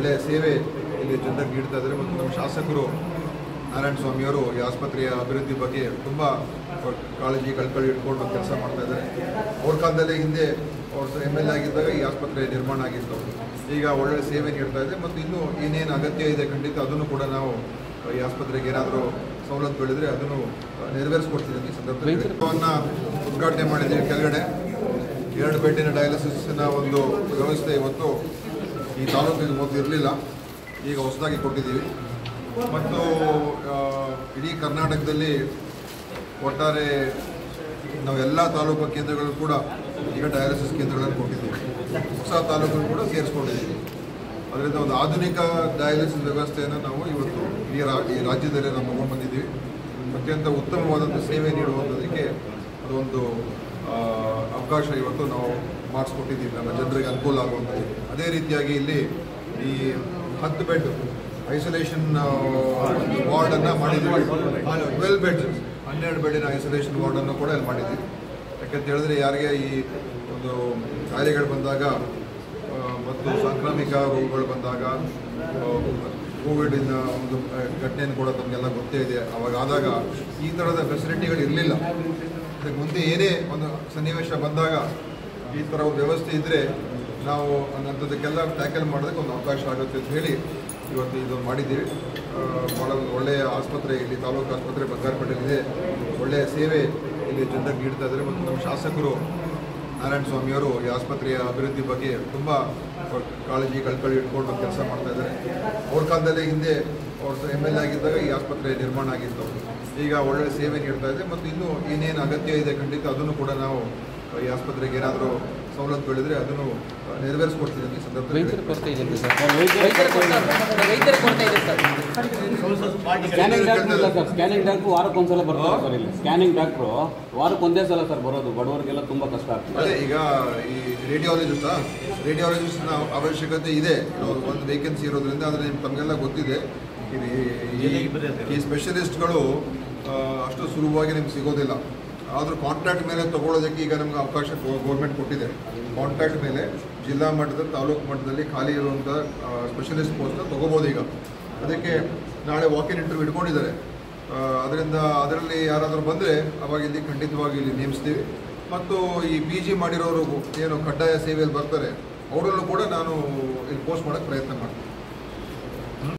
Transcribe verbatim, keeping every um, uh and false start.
ಒಳ್ಳೆಯ ಸೇವೆ ಇಲ್ಲಿ ಜನರಿಗೆ ನೀಡ್ತಾ ಇದ್ದಾರೆ ಮತ್ತು ನಮ್ಮ ಶಾಸಕರು ನಾರಾಯಣ ಸ್ವಾಮಿಯವರು ಈ ಆಸ್ಪತ್ರೆಯ ಅಭಿವೃದ್ಧಿ ಬಗ್ಗೆ ತುಂಬ ಕಾಳಜಿ ಕಳ್ಕಳಿ ಇಟ್ಕೊಂಡು ಕೆಲಸ ಮಾಡ್ತಾ ಇದ್ದಾರೆ. ಅವ್ರ ಕಾಲದಲ್ಲಿ ಹಿಂದೆ ಅವ್ರ ಎಮ್ ಎಲ್ ಎ ಆಗಿದ್ದಾಗ ಈ ಆಸ್ಪತ್ರೆ ನಿರ್ಮಾಣ ಆಗಿತ್ತು. ಈಗ ಒಳ್ಳೆಯ ಸೇವೆ ನೀಡ್ತಾ ಇದೆ ಮತ್ತು ಇನ್ನೂ ಏನೇನು ಅಗತ್ಯ ಇದೆ ಖಂಡಿತ ಅದನ್ನು ಕೂಡ ನಾವು ಈ ಆಸ್ಪತ್ರೆಗೆ ಏನಾದರೂ ಸವಲತ್ತುಗಳಿದ್ರೆ ಅದನ್ನು ನೆರವೇರಿಸ್ಕೊಡ್ತಿದ್ದೀನಿ. ಈ ಸಂದರ್ಭದಲ್ಲಿ ಉದ್ಘಾಟನೆ ಮಾಡಿದ್ದೀವಿ. ಕೆಳಗಡೆ ಎರಡು ಬೆಡ್ಡಿನ ಡಯಾಲಿಸಿಸ್ನ ಒಂದು ವ್ಯವಸ್ಥೆ ಇವತ್ತು ಈ ತಾಲೂಕಿಗೆ ಮೊದಲು ಇರಲಿಲ್ಲ, ಈಗ ಹೊಸದಾಗಿ ಕೊಟ್ಟಿದ್ದೀವಿ. ಮತ್ತು ಇಡೀ ಕರ್ನಾಟಕದಲ್ಲಿ ಒಟ್ಟಾರೆ ನಾವು ಎಲ್ಲ ತಾಲೂಕು ಕೇಂದ್ರಗಳು ಕೂಡ ಈಗ ಡಯಾಲಿಸಿಸ್ ಕೇಂದ್ರಗಳನ್ನು ಕೊಟ್ಟಿದ್ದೀವಿ. ಹೊಸ ತಾಲೂಕನ್ನು ಕೂಡ ಸೇರಿಸ್ಕೊಂಡಿದ್ದೀವಿ. ಅದರಿಂದ ಒಂದು ಆಧುನಿಕ ಡಯಾಲಿಸಿಸ್ ವ್ಯವಸ್ಥೆಯನ್ನು ನಾವು ಇವತ್ತು ಈ ರಾ ಈ ರಾಜ್ಯದಲ್ಲೇ ನಾವು ತಗೊಂಡು ಬಂದಿದ್ದೀವಿ. ಅತ್ಯಂತ ಉತ್ತಮವಾದಂಥ ಸೇವೆ ನೀಡುವಂಥದ್ದಕ್ಕೆ ಅದೊಂದು ಅವಕಾಶ ಇವತ್ತು ನಾವು ಮಾಡಿಸ್ಕೊಟ್ಟಿದ್ದೀವಿ, ನಮ್ಮ ಜನರಿಗೆ ಅನುಕೂಲ ಆಗುವಂಥದ್ದು. ಅದೇ ರೀತಿಯಾಗಿ ಇಲ್ಲಿ ಈ ಹತ್ತು ಬೆಡ್ ಐಸೋಲೇಷನ್ ವಾರ್ಡನ್ನು ಮಾಡಿದ್ದೀವಿ. ಟ್ವೆಲ್ ಬೆಡ್ ಹನ್ನೆರಡು ಬೆಡ್ಡಿನ ಐಸೋಲೇಷನ್ ವಾರ್ಡನ್ನು ಕೂಡ ಇಲ್ಲಿ ಮಾಡಿದ್ದೀವಿ. ಯಾಕೆಂತ ಹೇಳಿದ್ರೆ ಯಾರಿಗೆ ಈ ಒಂದು ಕಾಯಿಲೆಗಳು ಬಂದಾಗ ಮತ್ತು ಸಾಂಕ್ರಾಮಿಕ ರೋಗಗಳು ಬಂದಾಗ ಕೋವಿಡಿನ ಒಂದು ಘಟನೆಯನ್ನು ಕೂಡ ತಮಗೆಲ್ಲ ಗೊತ್ತೇ ಇದೆ. ಅವಾಗ ಆದಾಗ ಈ ಥರದ ಫೆಸಿಲಿಟಿಗಳು ಇರಲಿಲ್ಲ. ಅದಕ್ಕೆ ಮುಂದೆ ಏನೇ ಒಂದು ಸನ್ನಿವೇಶ ಬಂದಾಗ ಈ ಥರ ಒಂದು ವ್ಯವಸ್ಥೆ ಇದ್ದರೆ ನಾವು ಅಂಥದ್ದಕ್ಕೆಲ್ಲ ಟ್ಯಾಕಲ್ ಮಾಡೋದಕ್ಕೆ ಒಂದು ಅವಕಾಶ ಆಗುತ್ತೆ ಅಂತ ಹೇಳಿ ಇವತ್ತು ಇದನ್ನು ಮಾಡಿದ್ದೀವಿ. ಭಾಳ ಒಂದು ಒಳ್ಳೆಯ ಆಸ್ಪತ್ರೆ ಇಲ್ಲಿ ತಾಲೂಕು ಆಸ್ಪತ್ರೆ ಬಂಗಾರಪೇಟೆಯಲ್ಲಿದೆ. ಒಳ್ಳೆಯ ಸೇವೆ ಇಲ್ಲಿ ಜನರಿಗೆ ನೀಡ್ತಾ ಇದ್ದಾರೆ ಮತ್ತು ನಮ್ಮ ಶಾಸಕರು ನಾರಾಯಣ ಸ್ವಾಮಿಯವರು ಈ ಆಸ್ಪತ್ರೆಯ ಅಭಿವೃದ್ಧಿ ಬಗ್ಗೆ ತುಂಬ ಕಾಳಜಿ ಕಳ್ಕಳಿ ಇಟ್ಕೊಂಡು ಕೆಲಸ ಮಾಡ್ತಾ ಇದ್ದಾರೆ. ಅವ್ರ ಕಾಲದಲ್ಲಿ ಹಿಂದೆ ಅವ್ರ ಎಮ್ ಎಲ್ ಎ ಆಗಿದ್ದಾಗ ಈ ಆಸ್ಪತ್ರೆ ನಿರ್ಮಾಣ ಆಗಿತ್ತು. ಈಗ ಒಳ್ಳೆಯ ಸೇವೆ ನೀಡ್ತಾ ಇದೆ ಮತ್ತು ಇನ್ನೂ ಏನೇನು ಅಗತ್ಯ ಇದೆ ಖಂಡಿತ ಅದನ್ನು ಕೂಡ ನಾವು ಈ ಆಸ್ಪತ್ರೆಗೆ ಏನಾದರೂ ಸವಲತ್ತುಗಳಿದ್ರೆ ಅದನ್ನು ನೆರವೇರಿಸ್ಕೊಡ್ತಿದ್ದೀನಿ. ಈ ಸಂದರ್ಭದಲ್ಲಿ ಸ್ಕ್ಯಾನಿಂಗ್ ಡಾಕ್ಟ್ರು ವಾರಕ್ಕೊಂದ್ಸಲ ಬರ್ತಾರೆ ಸರ್. ಇಲ್ಲಿ ಸ್ಕ್ಯಾನಿಂಗ್ ಡಾಕ್ಟ್ರು ವಾರಕ್ಕೊಂದೇ ಸಲ ಸರ್ ಬರೋದು, ಬಡವರಿಗೆಲ್ಲ ತುಂಬ ಕಷ್ಟ ಆಗ್ತದೆ. ಅದೇ ಈಗ ಈ ರೇಡಿಯಾಲಜಿಸ್ಟ್ ರೇಡಿಯಾಲಜಿಸ್ಟ್ನ ಅವಶ್ಯಕತೆ ಇದೆ, ಒಂದು ವೇಕೆನ್ಸಿ ಇರೋದ್ರಿಂದ. ಆದರೆ ತಮಗೆಲ್ಲ ಗೊತ್ತಿದೆ ಈ ಸ್ಪೆಷಲಿಸ್ಟ್ಗಳು ಅಷ್ಟು ಸುಲಭವಾಗಿ ನಿಮ್ಗೆ ಸಿಗೋದಿಲ್ಲ. ಆದರೂ ಕಾಂಟ್ರಾಕ್ಟ್ ಮೇಲೆ ತೊಗೊಳ್ಳೋದಕ್ಕೆ ಈಗ ನಮ್ಗೆ ಅವಕಾಶ ಗೌರ್ಮೆಂಟ್ ಕೊಟ್ಟಿದೆ. ಕಾಂಟ್ರಾಕ್ಟ್ ಮೇಲೆ ಜಿಲ್ಲಾ ಮಟ್ಟದಲ್ಲಿ ತಾಲೂಕು ಮಟ್ಟದಲ್ಲಿ ಖಾಲಿ ಇರುವಂಥ ಸ್ಪೆಷಲಿಸ್ಟ್ ಪೋಸ್ಟ್ನ ತೊಗೋಬೋದು. ಈಗ ಅದಕ್ಕೆ ನಾಳೆ ವಾಕಿನ್ ಇಂಟರ್ವ್ಯೂ ಇಟ್ಕೊಂಡಿದ್ದಾರೆ. ಅದರಿಂದ ಅದರಲ್ಲಿ ಯಾರಾದರೂ ಬಂದರೆ ಅವಾಗ ಇಲ್ಲಿ ಖಂಡಿತವಾಗಿ ಇಲ್ಲಿ ನೇಮಿಸ್ತೀವಿ. ಮತ್ತು ಈ ಪಿ ಜಿ ಮಾಡಿರೋರು ಏನು ಕಡ್ಡಾಯ ಸೇವೆಯಲ್ಲಿ ಬರ್ತಾರೆ ಅವರಲ್ಲೂ ಕೂಡ ನಾನು ಇಲ್ಲಿ ಪೋಸ್ಟ್ ಮಾಡೋಕ್ಕೆ ಪ್ರಯತ್ನ ಮಾಡ್ತೀನಿ.